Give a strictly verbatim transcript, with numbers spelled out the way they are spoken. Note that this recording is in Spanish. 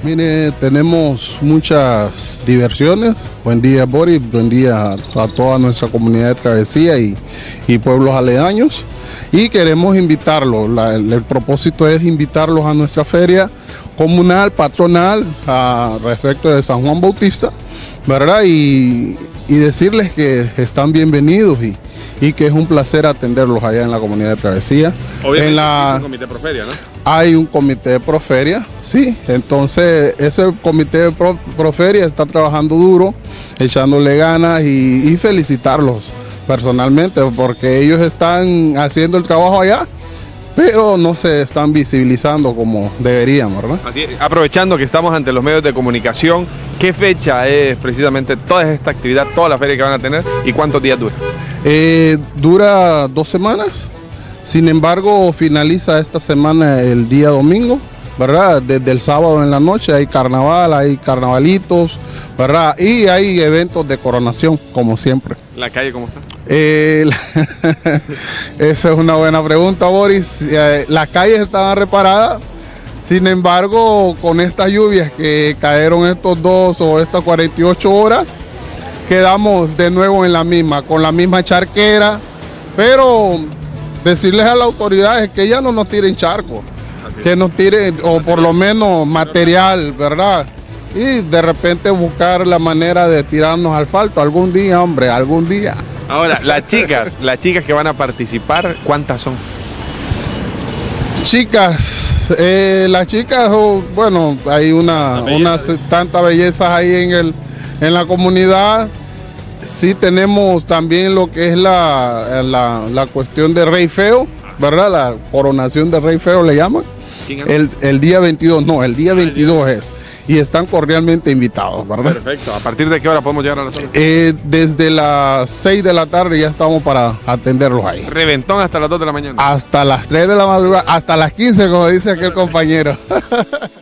Mire, tenemos muchas diversiones. Buen día, Boris. Buen día a toda nuestra comunidad de Travesía y, y pueblos aledaños. Y queremos invitarlos. La, el, el propósito es invitarlos a nuestra feria comunal, patronal, a respecto de San Juan Bautista, ¿verdad? Y, y decirles que están bienvenidos y, y que es un placer atenderlos allá en la comunidad de Travesía. Obviamente en la, hay un comité Proferia, ¿no? Hay un comité de Proferia, sí. Entonces ese comité de Pro, Proferia está trabajando duro, echándole ganas y, y felicitarlos personalmente porque ellos están haciendo el trabajo allá, pero no se están visibilizando como deberían, ¿verdad? Así es. Aprovechando que estamos ante los medios de comunicación, ¿qué fecha es precisamente toda esta actividad, toda la feria que van a tener y cuántos días dura? Eh, dura dos semanas, sin embargo finaliza esta semana el día domingo, ¿verdad? Desde el sábado en la noche hay carnaval, hay carnavalitos, ¿verdad? Y hay eventos de coronación, como siempre. ¿La calle cómo está? Eh, esa es una buena pregunta, Boris. Eh, las calles estaban reparadas, sin embargo, con estas lluvias que cayeron estos dos o estas cuarenta y ocho horas, quedamos de nuevo en la misma, con la misma charquera, pero decirles a las autoridades que ya no nos tiren charcos, que nos tiren, o por lo menos material, ¿verdad? Y de repente buscar la manera de tirarnos asfalto algún día, hombre, algún día. Ahora, las chicas, las chicas que van a participar, ¿cuántas son? Chicas, eh, las chicas, oh, bueno, hay una, unas tantas bellezas ahí en, el, en la comunidad. Sí tenemos también lo que es la, la, la cuestión de Rey Feo, ¿verdad? La coronación de Rey Feo le llaman. El, el día veintidós, no, el día veintidós es. Y están cordialmente invitados, ¿verdad? Perfecto. ¿A partir de qué hora podemos llegar a la zona? Eh, desde las seis de la tarde ya estamos para atenderlos ahí. Reventón hasta las dos de la mañana. Hasta las tres de la madrugada, hasta las quince, como dice aquel compañero.